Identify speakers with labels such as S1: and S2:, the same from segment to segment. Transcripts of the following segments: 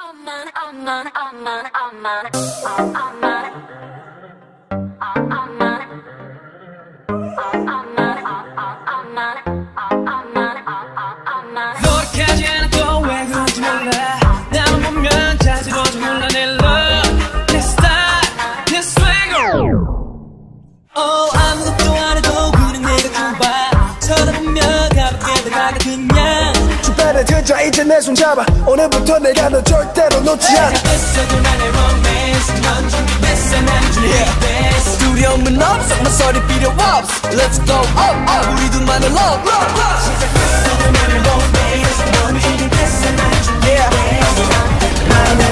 S1: 노력하지 않아도 왜 그런지 몰라. 나만 보면 자지러져 몰라. 내 love, 내 style, 내 swagger. 아무것도 안 해도 그냥 내가 좋아. 쳐다보면 가볍게 다가가 그냥.
S2: 주변에 들자 이제 내 손 잡아. 오늘부터 내가 너 절대로 놓지 않아.
S1: 있어도 나의 romance. 넌 준비됐어 난 준비됐어.
S2: 두려움은 없어 모서리 필요 없어. Let's go up up 우리 둘만의 love
S1: 시작했어도 나의 romance. 넌 준비됐어 난 준비됐어. 나는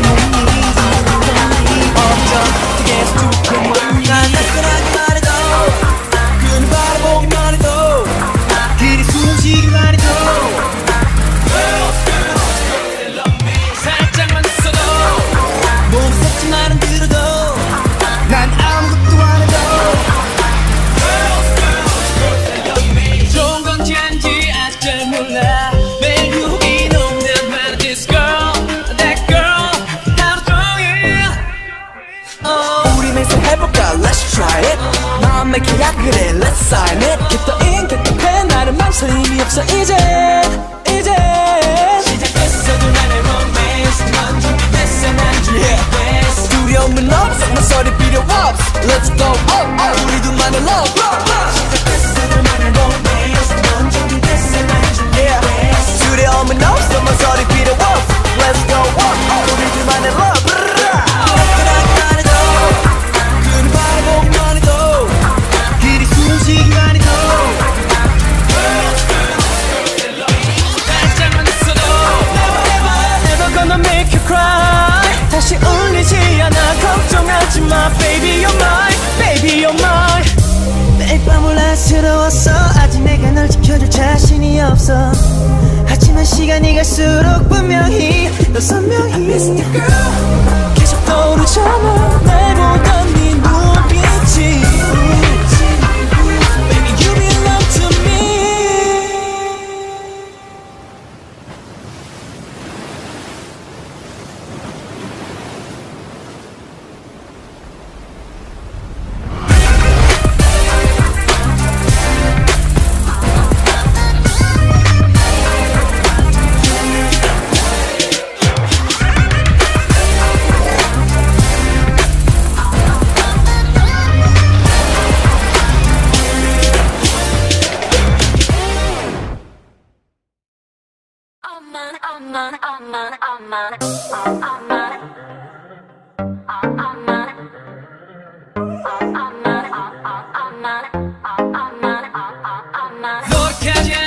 S1: 이
S2: 없죠 Yes to come on 난 날씬하기만 해도 그는 바라보기만 해도
S1: 그리 숨쉬기만 해도 살짝만 있어도
S2: 무섭지 말은 들어도 난 아무것도 안 해도
S1: 좋은 건지 아닌지 아직 잘 몰라. 매일 유혹이 넘는 말 this girl, that girl 하루 종일.
S2: 우리 매일 해볼까 Let's try it 마음의 계약을 해 Let's sign it 깃떠인 깃떡해 나는 망설임이 없어 이제
S1: 시작했어도 나의 romance. 넌 준비됐어 난 준비됐어.
S2: 두려움은 없어 모서리 필요 없어 Let's go up up 우리 둘만의 love
S1: 시작했어도 나의 romance. 넌 준비됐어 난 준비됐어.
S2: 두려움은 없어 모서리 필요 없어 Let's go up up 우리 둘만의 love 그렇게만 해도 그는 바라보기만 해도
S1: 그리 숨쉬기만 해도 살짝만 있어도
S2: Never gonna make you cry 다시 울리지 않아 걱정하지 마 Baby you're mine Baby you're mine
S3: 매일 밤 혼란스러웠어 아직 내가 널 지켜줄 자신이 없어 하지만 시간이 갈수록 분명히 너 선명히
S2: 계속 떠오르잖아 날 보던 네 눈빛이 Baby you belong to me
S1: 노력하지